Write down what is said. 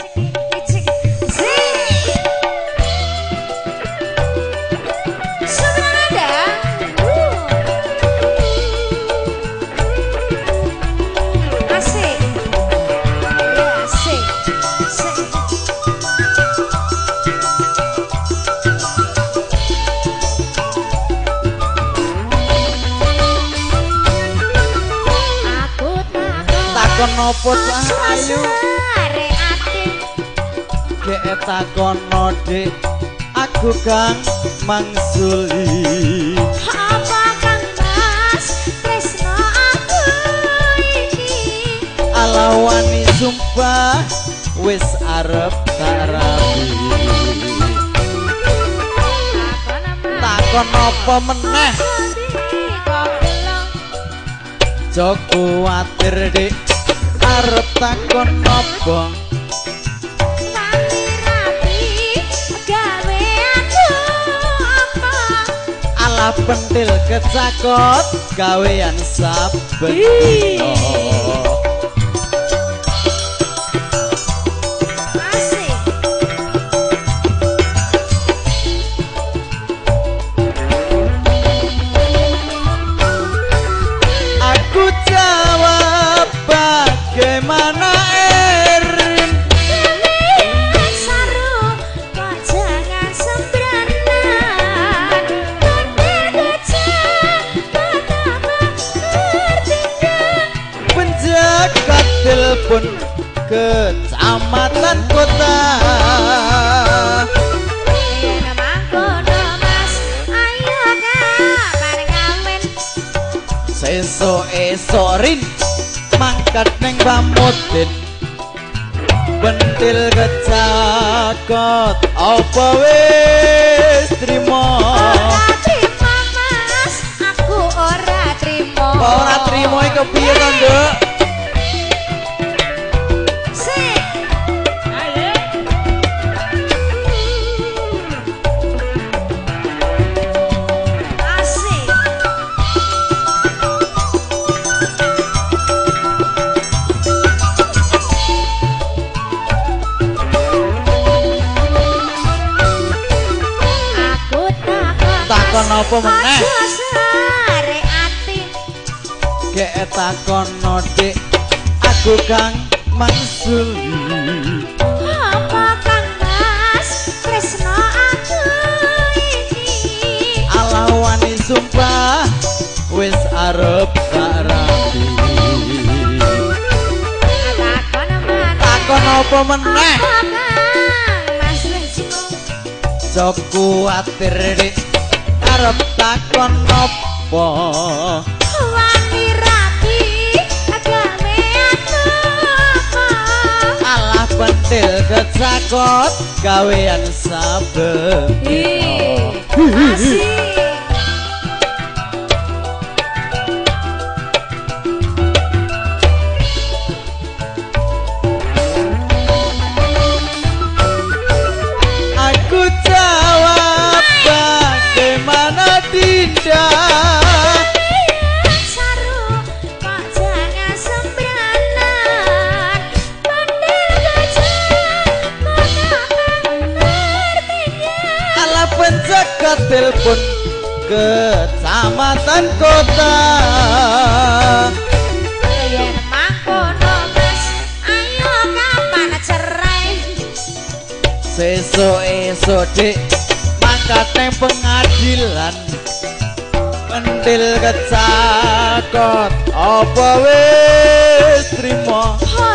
Nopo ayu gek takono dik aku kang mangsuli apa kang mas tresno aku iki alawani sumpah wis arep tak rabi takon apa meneh jok kuwatir dik arep takon apa Mami rapi gawe aku apa ala pentil kecakot gawean saben dina asik aku jawab bagaimana Erin saru kok jangan sembranan kondir gajah betapa tertinggal penjaga telepon kecamatan kota yen mangkono mas ayo kapan ngamen sesuk-esuk Rin mangkat neng Pamudin pentil kecakot apa wis trimo ora trimo mas aku ora trimo ora trimo iki piye to nduk sik ayo asik aku takon apa meneh aja sare ati gek takono dik aku kang mangsuli apa kang mas tresno aku iki alawani sumpah wis arep tak rabi takon apa meneh kang mas tresno jok kuwatir dik arep takon apa wani rapi gawe aku apa alah pentil kecakot gawean saben asik aku jawab bagaimana Dinda saru kok jangan sembranan pandai gajah tertinggal ala penjaga telepon kecamatan kota yen mangkono mas ayo kapan cerai sesuk-esuk dik mangkat neng pengadilan pentil kecakot apa wis trimo